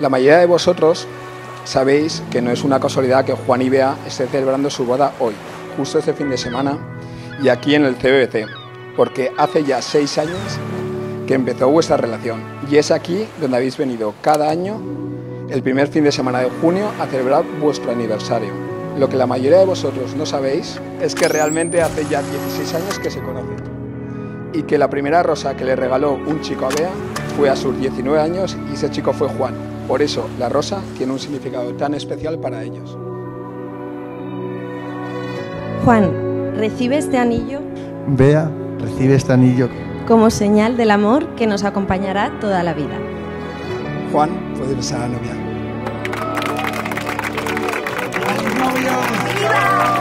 La mayoría de vosotros sabéis que no es una casualidad que Juan y Bea estén celebrando su boda hoy, justo este fin de semana, y aquí en el CBBC, porque hace ya 6 años que empezó vuestra relación, y es aquí donde habéis venido cada año, el primer fin de semana de junio, a celebrar vuestro aniversario. Lo que la mayoría de vosotros no sabéis es que realmente hace ya 16 años que se conocen, y que la primera rosa que le regaló un chico a Bea fue a sus 19 años, y ese chico fue Juan. Por eso la rosa tiene un significado tan especial para ellos. Juan, recibe este anillo Bea, recibe este anillo como señal del amor que nos acompañará toda la vida. Juan, puedes besar a la novia. ¡Viva!